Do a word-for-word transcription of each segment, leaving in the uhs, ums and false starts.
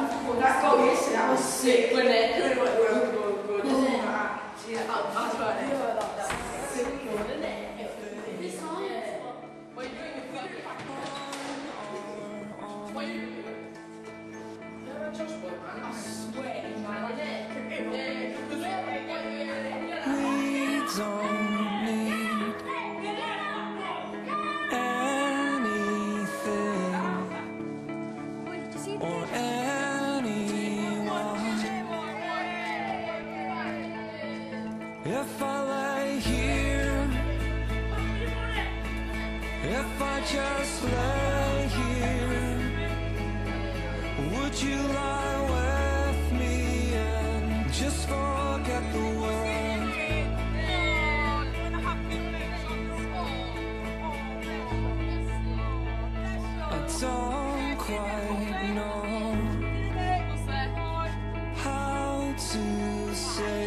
That goal yesterday, that was sick, wasn't it? It was good, good, good. Wasn't it? Yeah, that's right. Yeah, that was sick, wasn't it? This time? What are you doing with that? What are you doing? I swear, man, isn't it? We don't need anything or anyone. If I lay here, if I just lay here, would you lie with me and just forget the world? I don't quite know how to say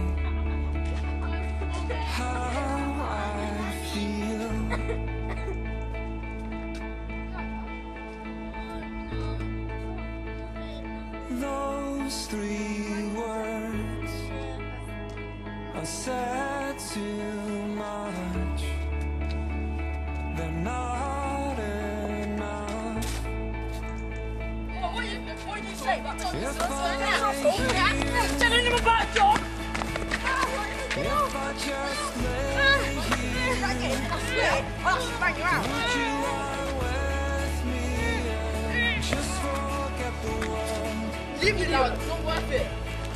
how I feel. Those three words are said too much. They're not enough. What do you, what do you say? What do you If say? I Tell him about John. if I just lay here, Bang you out. would you lie with me and just forget the world? Leave it out. It's not worth it.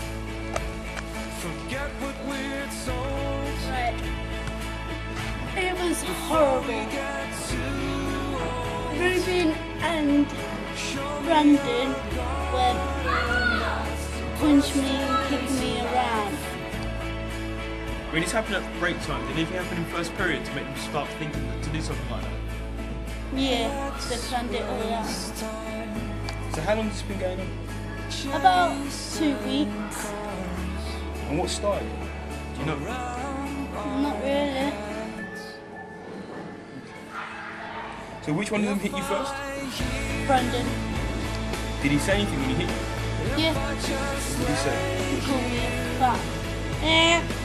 Forget what we're told. Right. It was horrible. Get too old. Ruben and Brandon were punching me and kicking me around. When it's happened at break time, did anything happen in first period to make them start thinking to do something like that? Yeah, they planned it all out. So how long has this been going on? About two weeks. And what started it? Do you know? Not really. So which one of them hit you first? Brandon. Did he say anything when he hit you? Yeah, What did he say? he called me fat. Eh.